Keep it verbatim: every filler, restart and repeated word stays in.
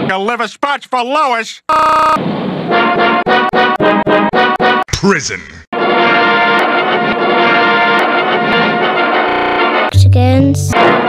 You'll live a spots for Lois. Prison. Chickens.